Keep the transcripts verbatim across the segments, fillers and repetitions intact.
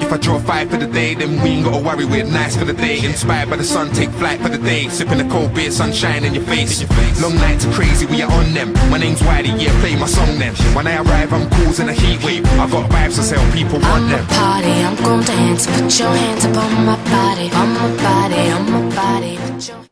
If I draw five for the day, then we ain't gotta worry, we're nice for the day. Inspired by the sun, take flight for the day. Sipping a cold beer, sunshine in your face. Long nights are crazy, we are on them. My name's Wiley, yeah, play my song then. When I arrive, I'm causing a heat wave. I got vibes to sell, people want them. I'm a party, I'm gon' dance. Put your hands up on my body, on my body, on my body. Put your...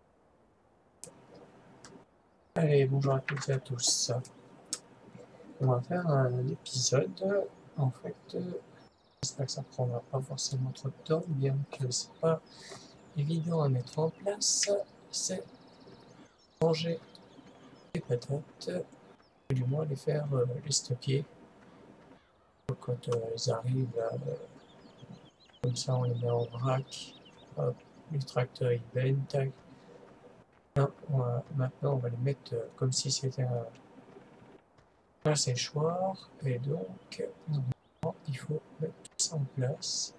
Allez, bonjour à toutes et à tous. On va faire un épisode. En fait, j'espère que ça prendra pas forcément trop de temps, bien que c'est pas évident à mettre en place. C'est manger des patates, ou du moins les faire euh, les stocker. Quand euh, elles arrivent, euh, comme ça on les met en vrac. Hop, le tracteur il baigne, tac. Non, on va, maintenant on va les mettre euh, comme si c'était un, un séchoir, et donc normalement il faut mettre tout ça en place.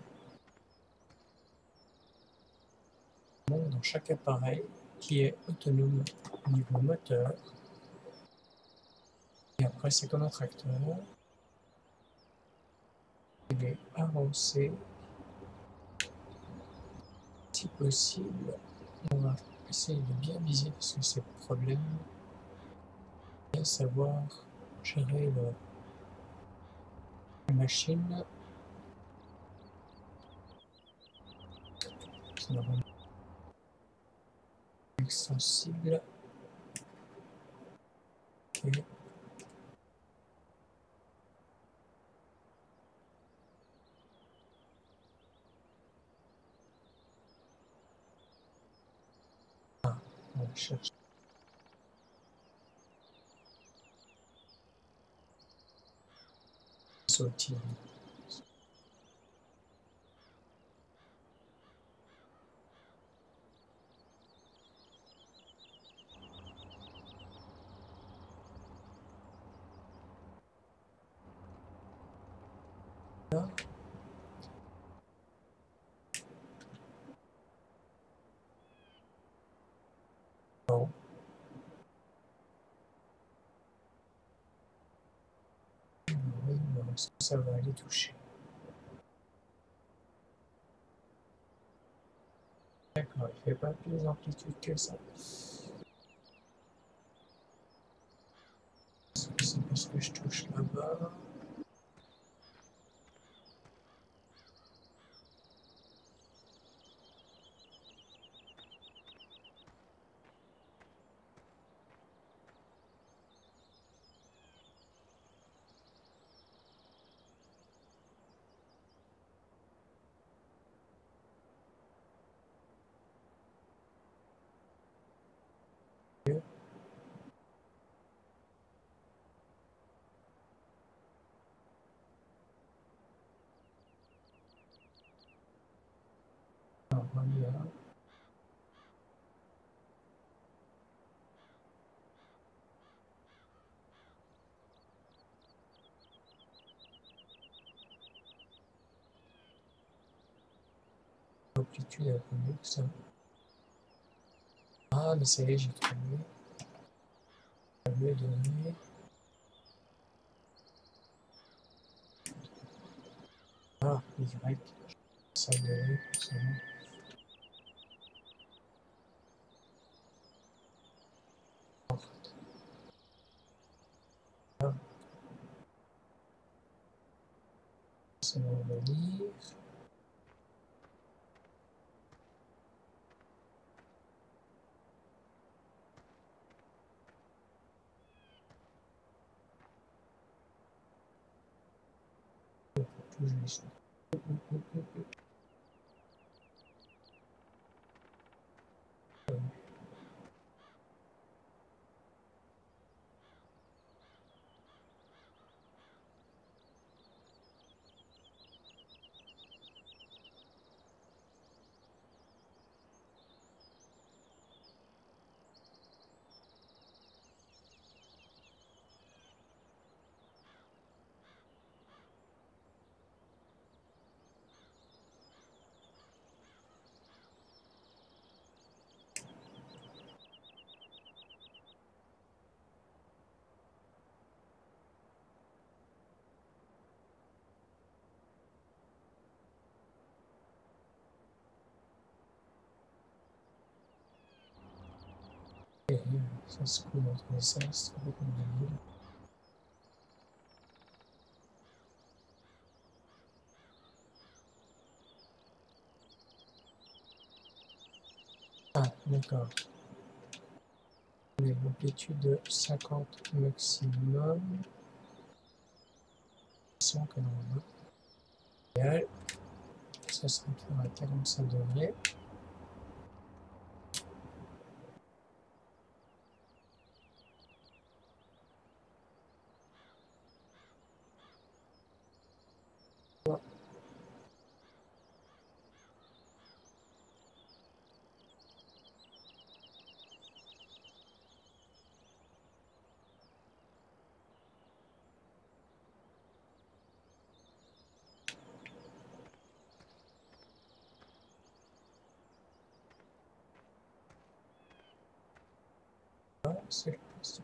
Dans chaque appareil qui est autonome au niveau moteur. Et après c'est comme un tracteur. Il est avancé. Si possible, on va essayer de bien viser parce que c'est le problème. Bien savoir gérer le, la machine. C'est normalement extensible. Ok. Ah, on va chercher. Sauter. Là. Bon. Oui, non, est-ce que ça va aller toucher? D'accord, il fait pas plus d'amplitude que ça. C'est parce que je touche là-bas. Alors, voilà. L'amplitude est mieux que ça. Ah, mais ça y est, j'ai trouvé. Ça veut donner. Ah, Y. Ça donne. C'est bon. Ah. Ça va venir. Tout juste. ça se coule dans tous les sens, c'est complètement débile. Ah, d'accord. L'amplitude cinquante maximum. Sans que l'on a. Idéal. Ça sera à quarante-cinq degrés. C'est le principe.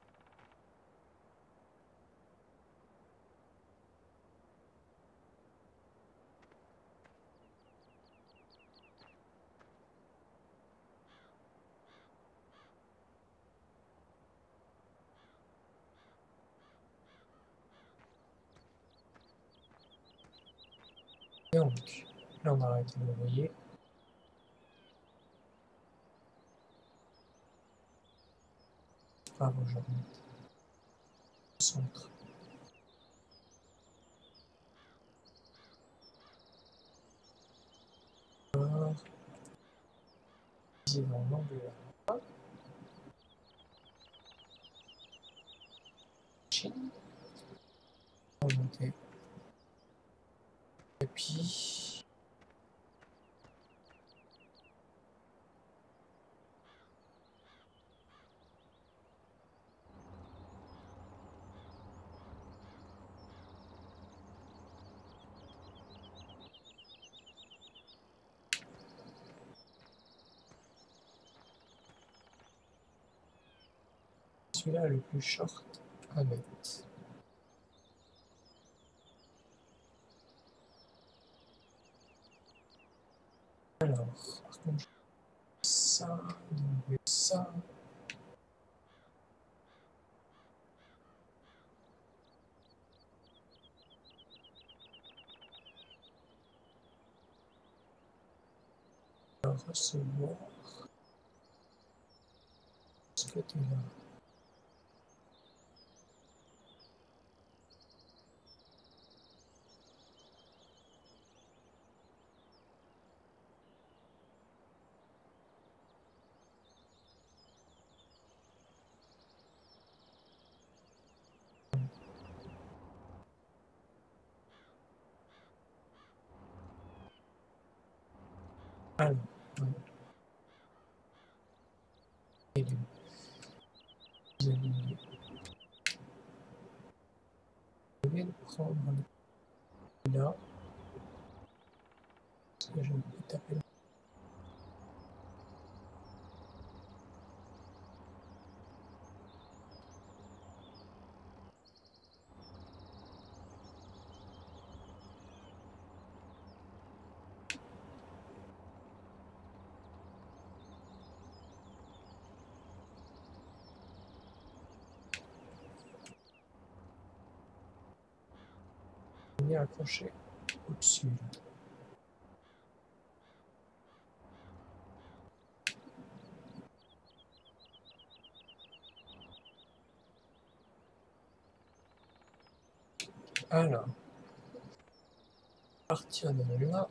Et donc, là on arrête de le voyer. Bravo aujourd'hui. Centre. Alors, visible en angle là. Chine. Remonter. Et puis. Celui-là le plus short à mettre. Alors, par contre, ça, donc ça. Alors, recevoir ce côté-là. Alors, ouais. Et du vous allez je vais le prendre là. Parce que je vais taper là. On est accroché au-dessus. Alors, à partir de là,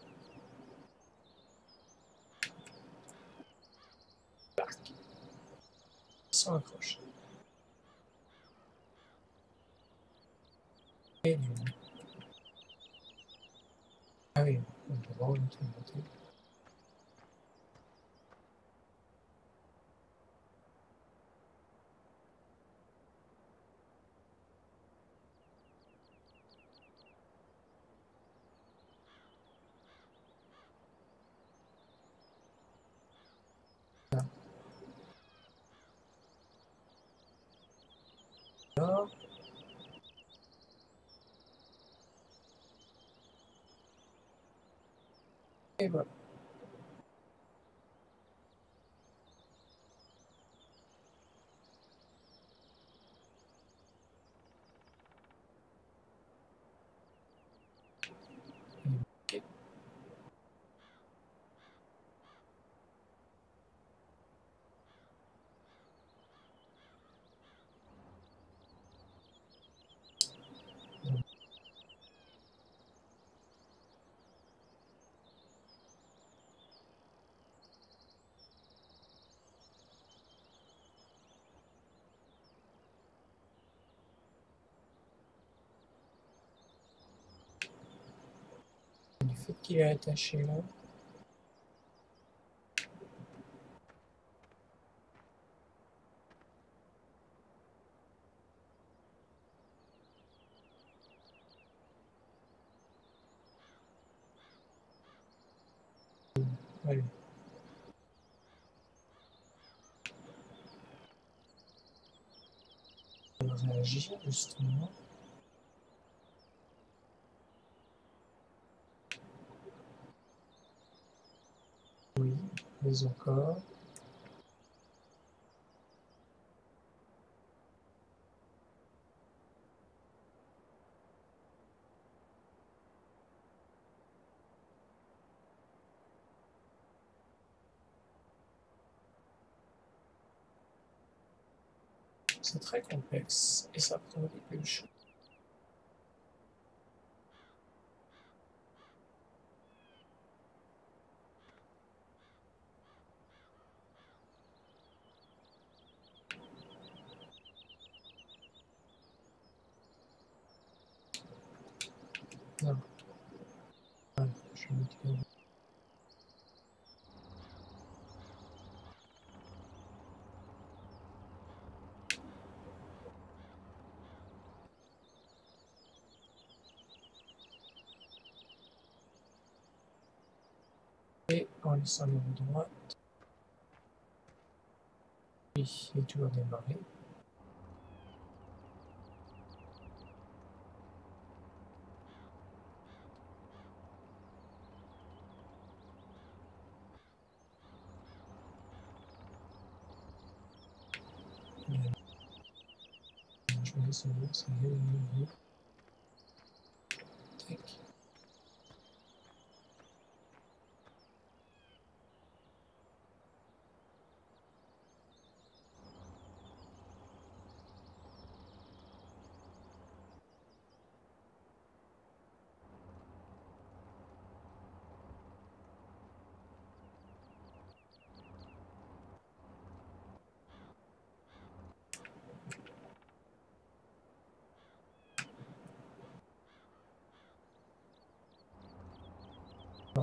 tac, sans accrocher. Et du ah oui, on peut remonter, monter. Là. Là. Et voilà. Du fait qu'il est attaché là. Allez. On va réagir justement. Oui, mais encore. C'est très complexe et ça prend quelque chose. Non. Ah, je vais mettre le- Et en laissant le droit. Oui, il est toujours démarré. Je vais essayer, ça y est, il est. Tac. Bon.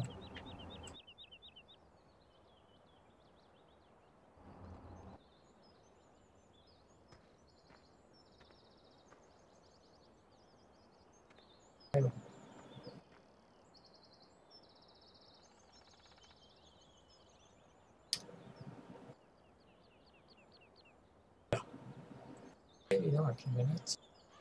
Alors. Évidemment, avec une manette.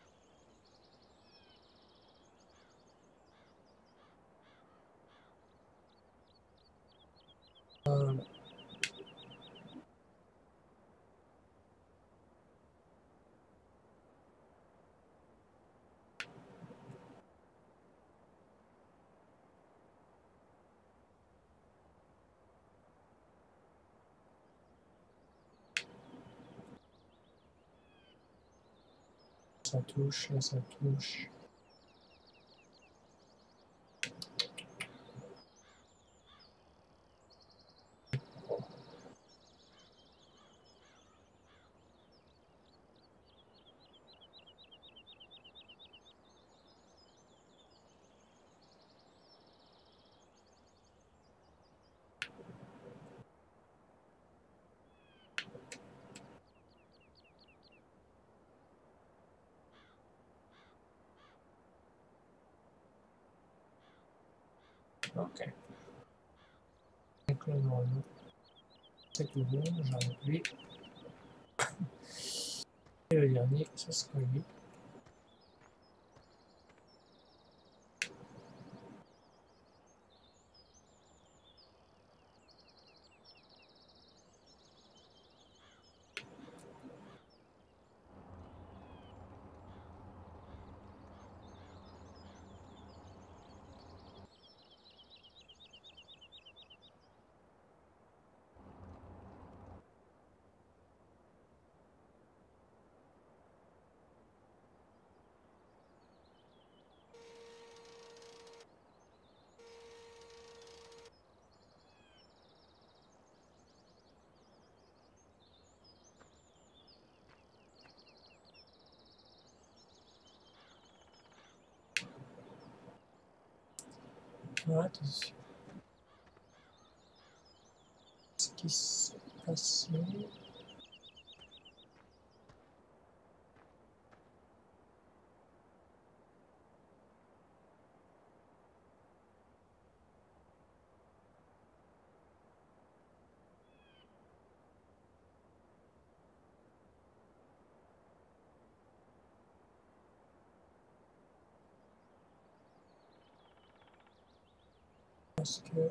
Euh, ça touche, là ça touche. Ok. Donc là, normalement, c'est tout bon, j'arrête lui. Et le dernier, ce sera lui. faire attention. Ce qui s'est passé. Parce que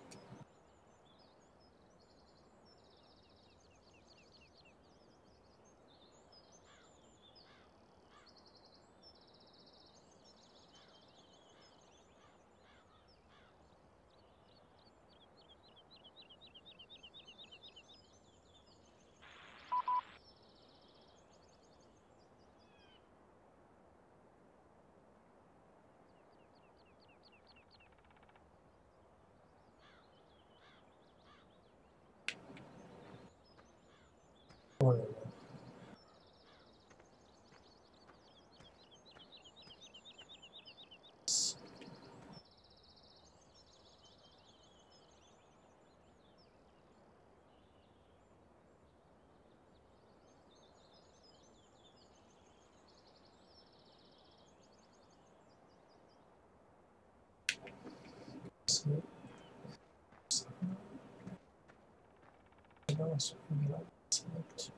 oh là là. C'est ça. Et là, on se met là. Select.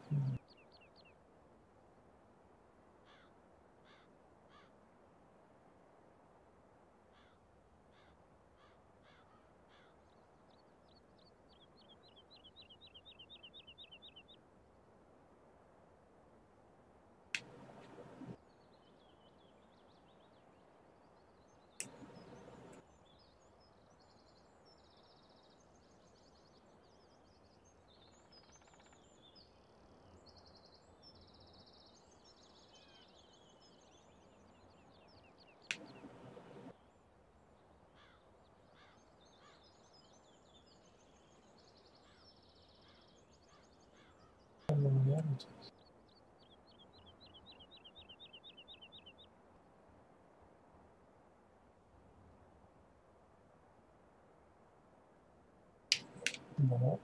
On regarde. Bon.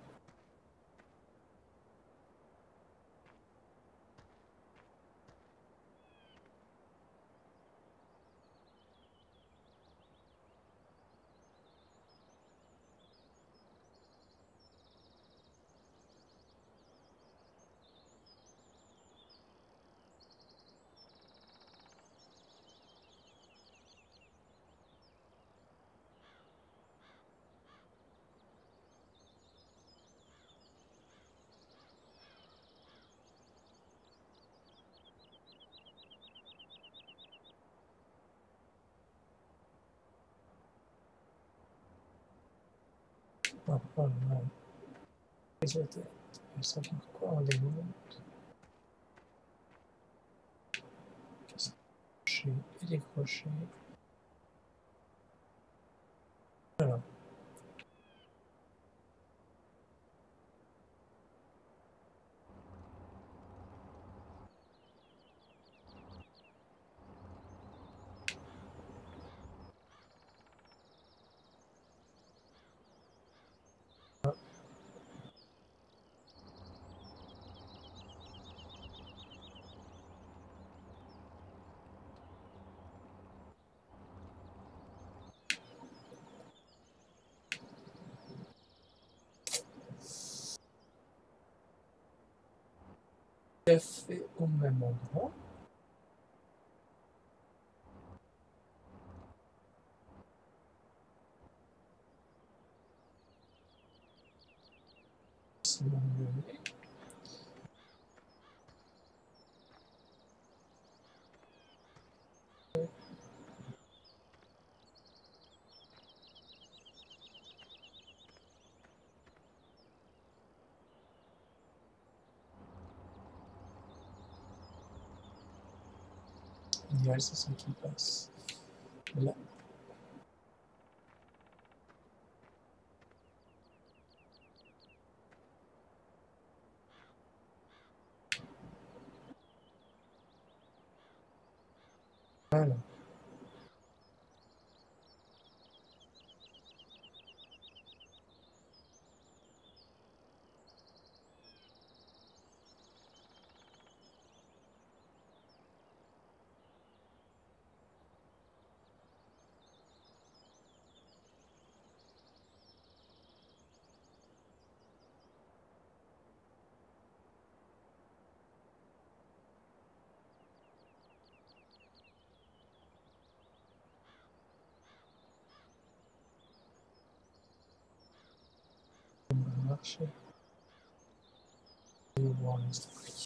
Ah, oh là là. Les autres, elles sont par quoi en démonte? Crochet et des crochets. Voilà. C'est fait au même endroit. C'est mon donné. L'idéal, c'est ça qui passe là. Voilà. marcher. Et voir l'esprit.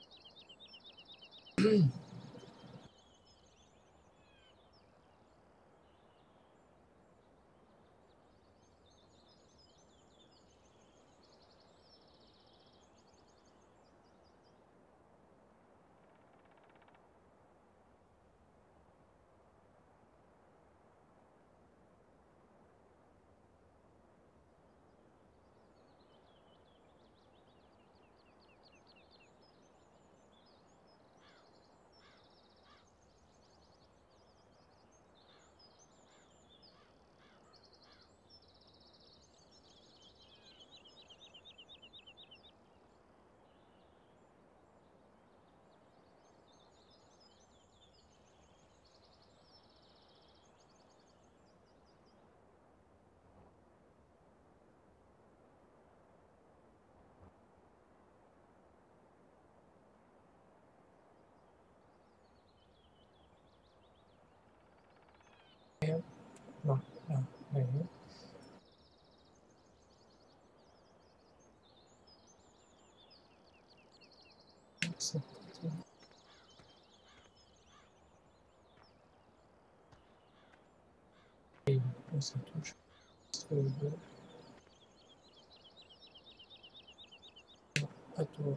Non, là, oui. C'est parti. Et on se touche. Euh, à toi.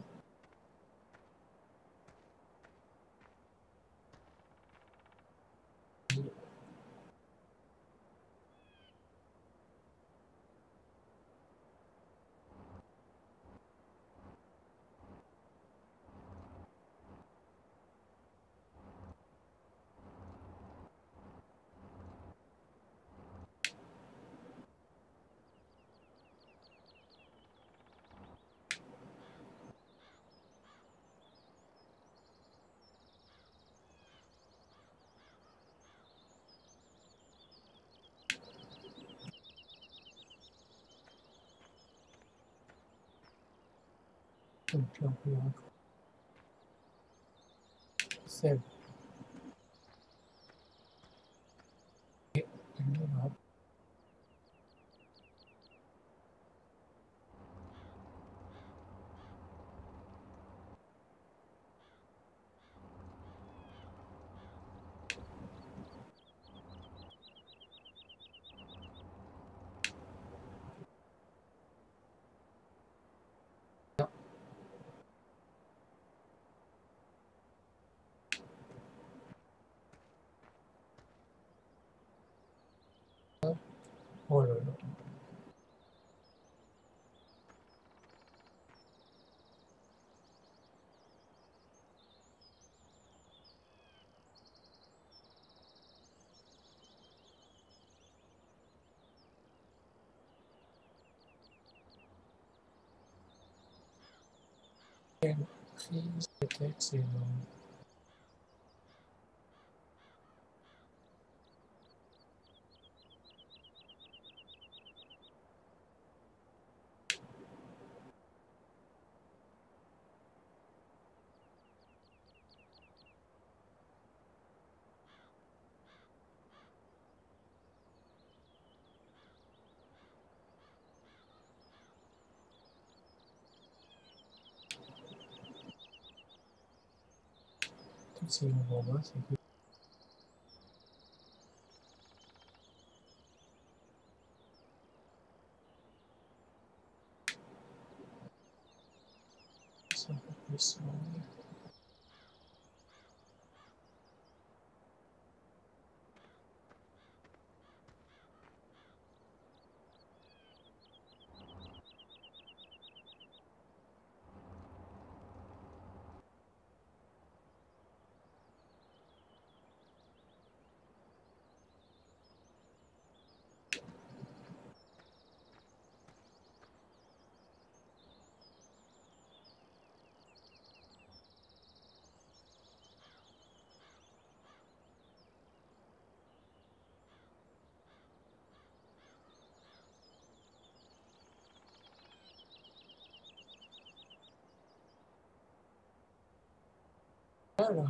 Donc là, on peut encore. Save. Et là, oh là là. Quelle prise de tête, c'est énorme. Tous ces moments-là, c'est que c'est un peu plus sombre. Voilà.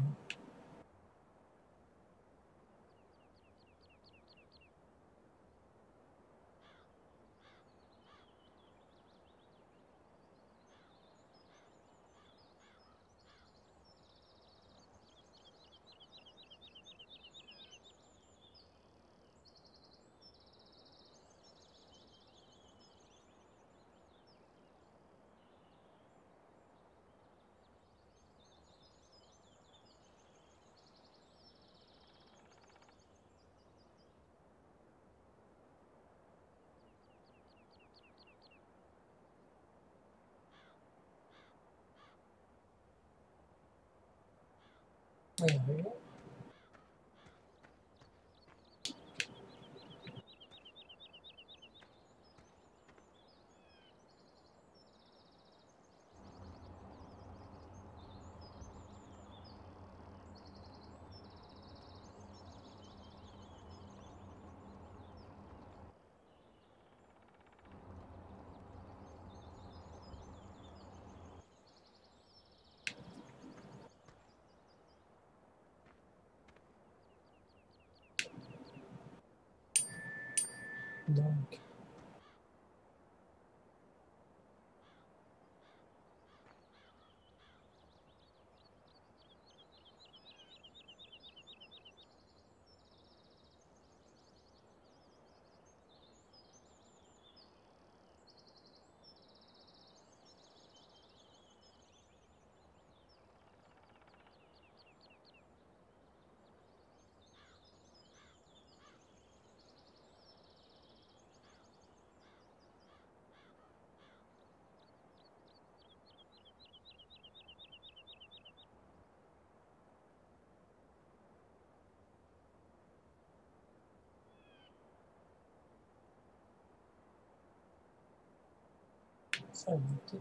Ouais, ouais. Donc, ça va monter.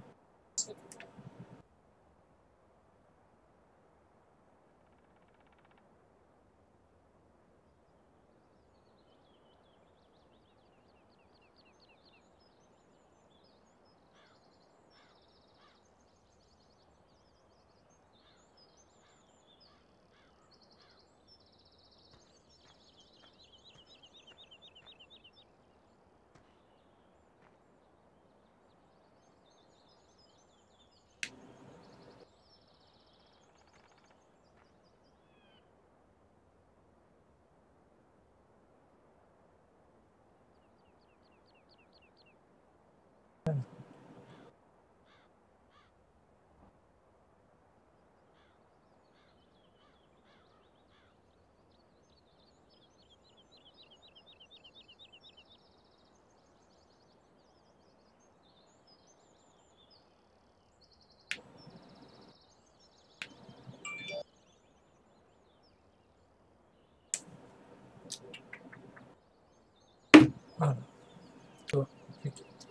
Voilà. Toi, ok.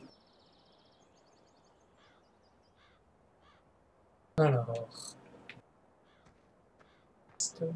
Alors, stop.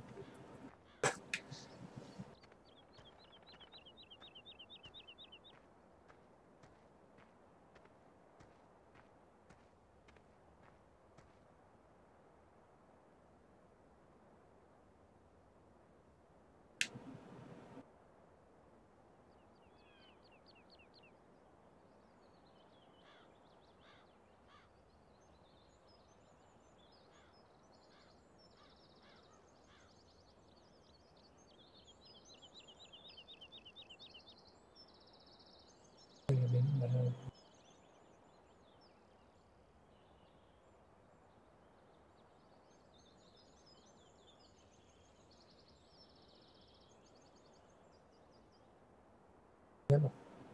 Évidemment.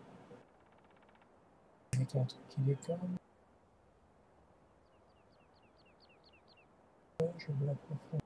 Avec un truc qui déconne. Je veux la profondeur.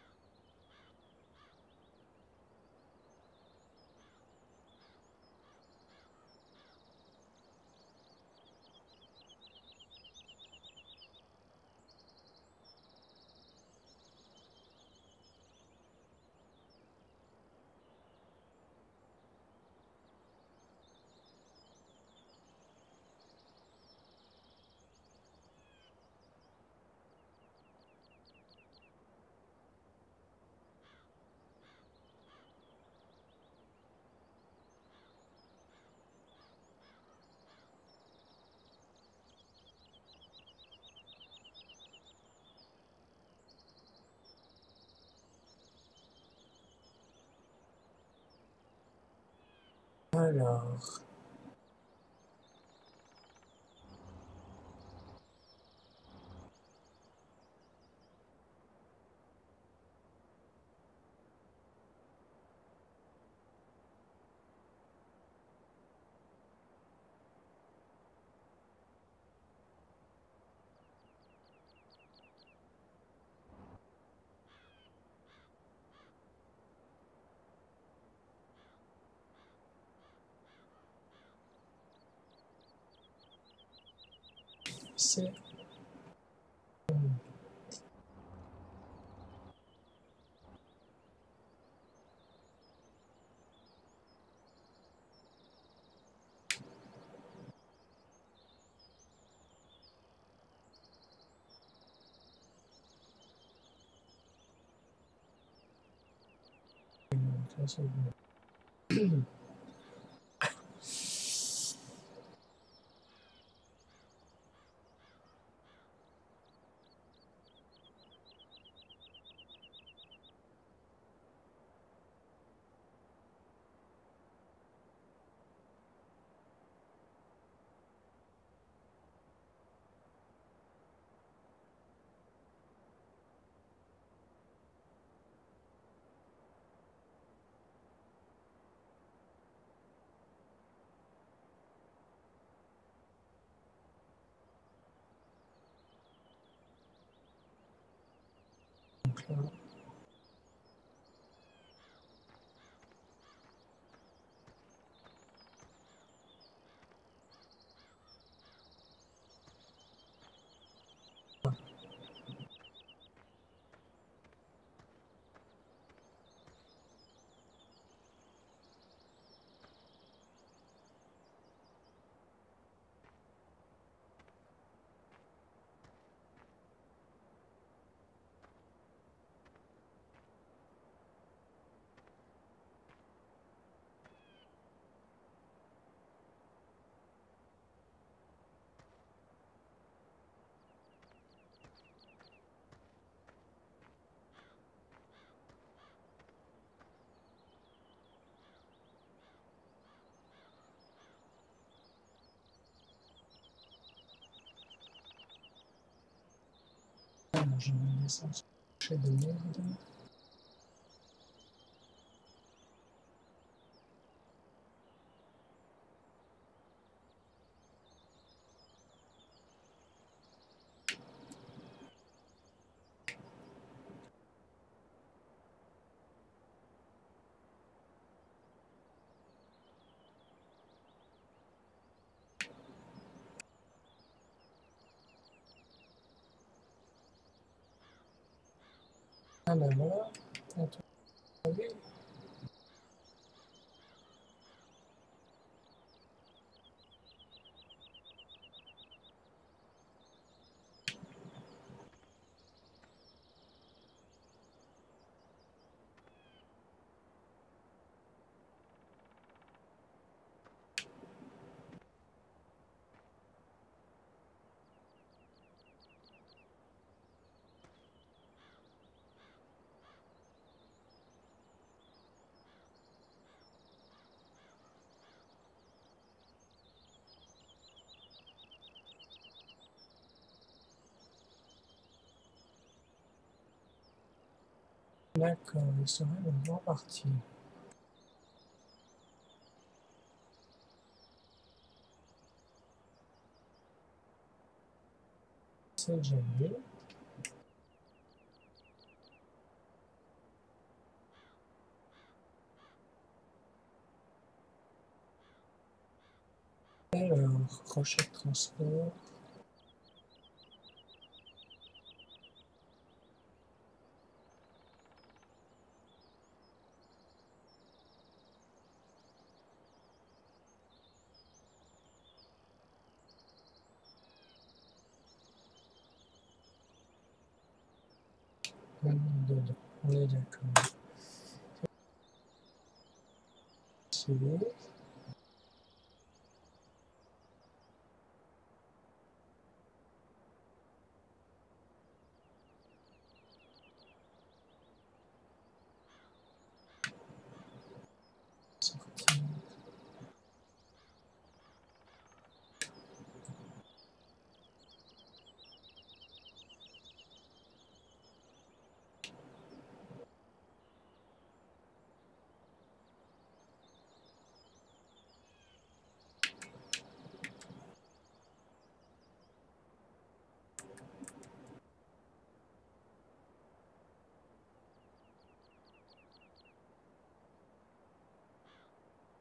Alors, c'est ça, donc là. Ah, non, j'ai une naissance de merde. Ah ben voilà. Attendez. D'accord, il serait vraiment parti. C'est déjà mieux. Alors, crochet de transport. Dedans. On est d'accord. C'est bon. Sorti.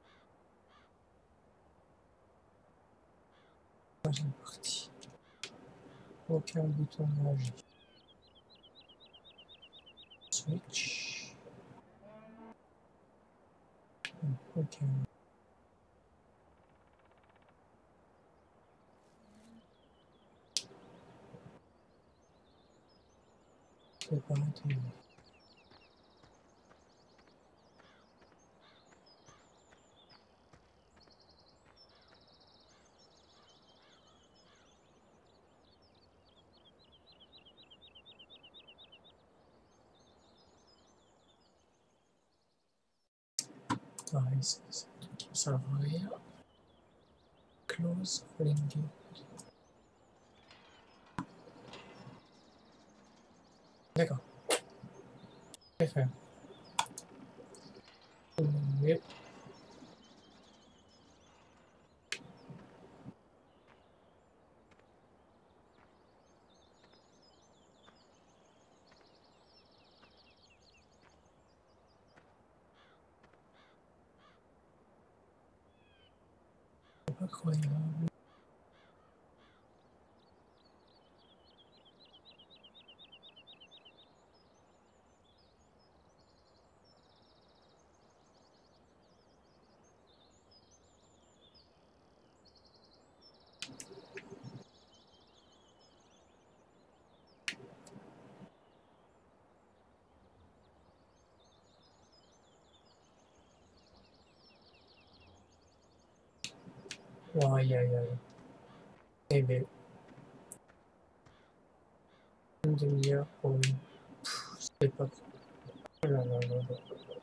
Ah, c'est parti. Aucun bouton magique. Switch. Ok. C'est pas intéressant. Pareil, c'est ça qui me sert à rien. Close linking. D'accord. Je vais faire. Oui. Incroyable. Aïe aïe aïe. Eh bien, une demi-heure pour une. C'est pas. Oh là là là là.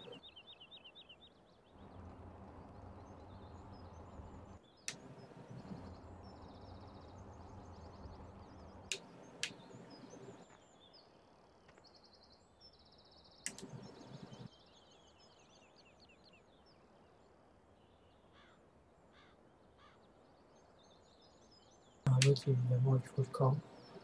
Ah, l'autre, évidemment, il faut le camp.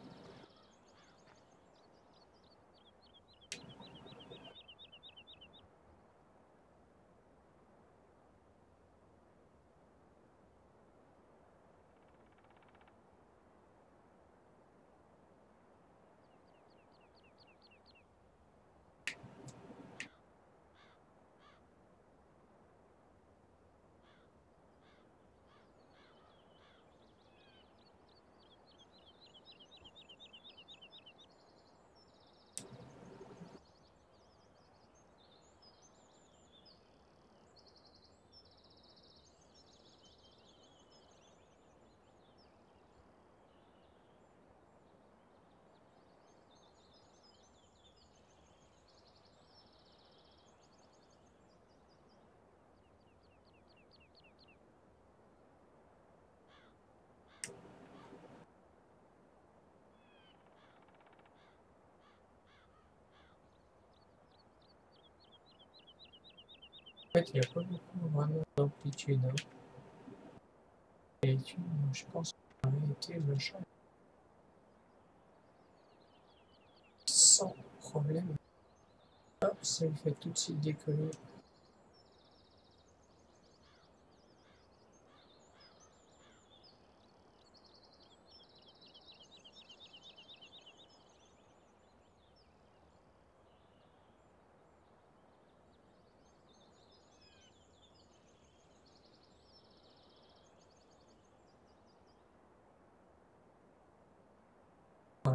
En fait, il n'y a pas beaucoup vraiment d'amplitude. Hein. Et tu, je pense qu'en réalité, le chat sans problème. Hop, ça lui fait tout de suite décoller. Ouais.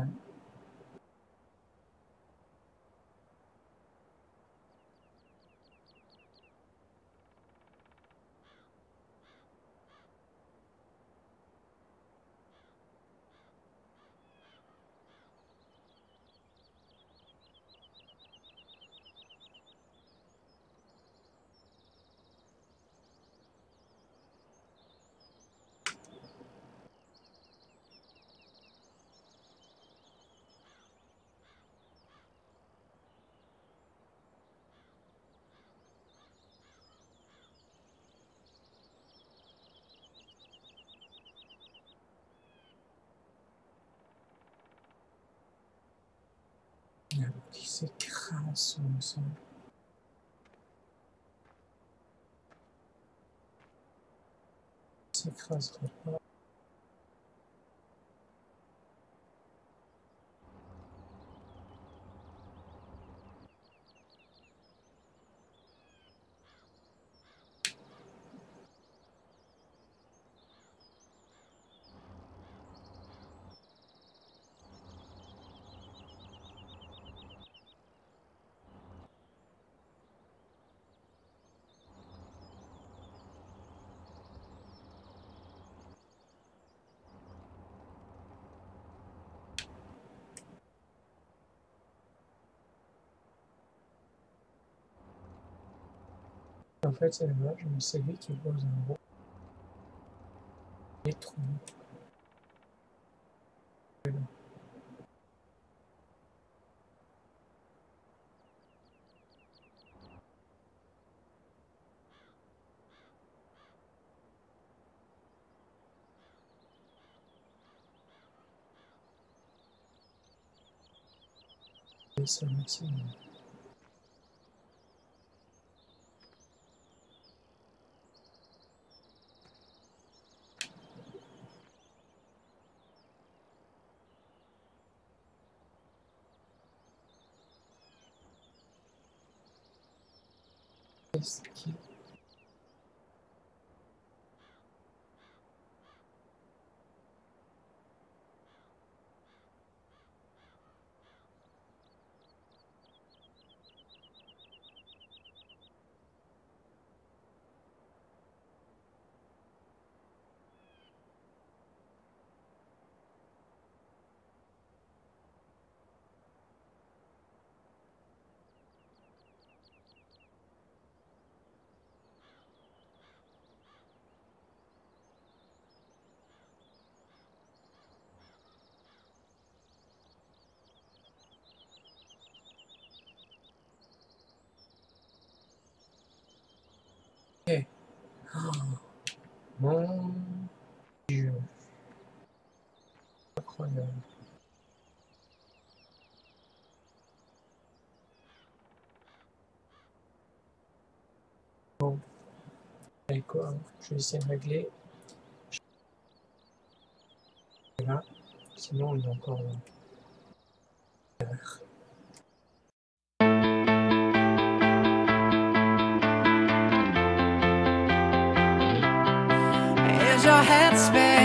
Il y a un qui s'écrase, il me semble. Il s'écraserait pas. En fait, c'est là, c'est lui qui pose un gros électron. Et ça maximum. Qu'est-ce qui... Okay. Oh, mon Dieu. Incroyable. Bon. Et quoi? Je vais essayer de régler. Là. Sinon, il est encore là. Is your head spinning?